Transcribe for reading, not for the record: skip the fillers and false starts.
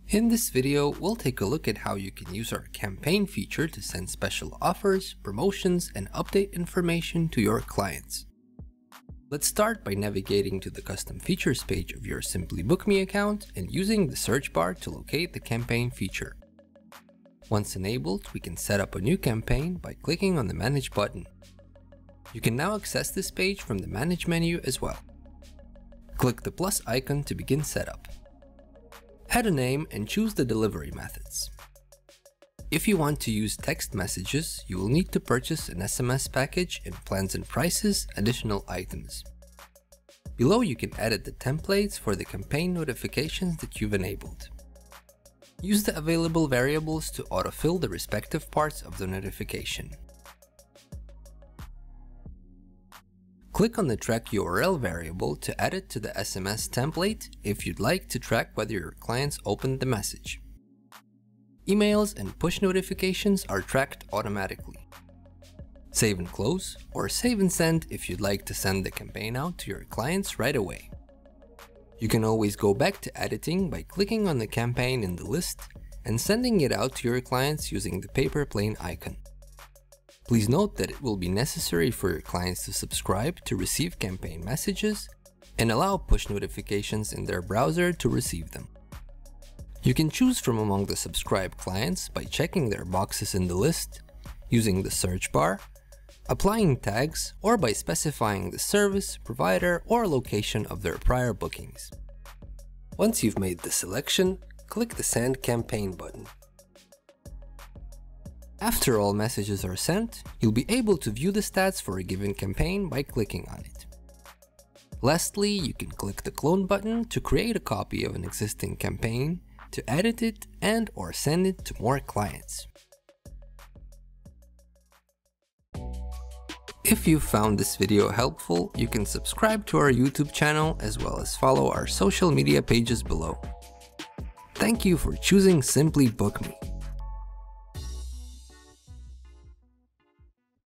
In this video, we'll take a look at how you can use our campaign feature to send special offers, promotions, and update information to your clients. Let's start by navigating to the custom features page of your SimplyBook.me account and using the search bar to locate the campaign feature. Once enabled, we can set up a new campaign by clicking on the Manage button. You can now access this page from the Manage menu as well. Click the plus icon to begin setup. Add a name and choose the delivery methods. If you want to use text messages, you will need to purchase an SMS package in Plans and Prices Additional Items. Below you can edit the templates for the campaign notifications that you've enabled. Use the available variables to autofill the respective parts of the notification. Click on the track URL variable to add it to the SMS template if you'd like to track whether your clients opened the message. Emails and push notifications are tracked automatically. Save and close, or save and send if you'd like to send the campaign out to your clients right away. You can always go back to editing by clicking on the campaign in the list and sending it out to your clients using the paper plane icon. Please note that it will be necessary for your clients to subscribe to receive campaign messages and allow push notifications in their browser to receive them. You can choose from among the subscribed clients by checking their boxes in the list, using the search bar, applying tags, or by specifying the service, provider, or location of their prior bookings. Once you've made the selection, click the Send Campaign button. After all messages are sent, you'll be able to view the stats for a given campaign by clicking on it. Lastly, you can click the Clone button to create a copy of an existing campaign, to edit it and/or send it to more clients. If you found this video helpful, you can subscribe to our YouTube channel as well as follow our social media pages below. Thank you for choosing SimplyBook.me.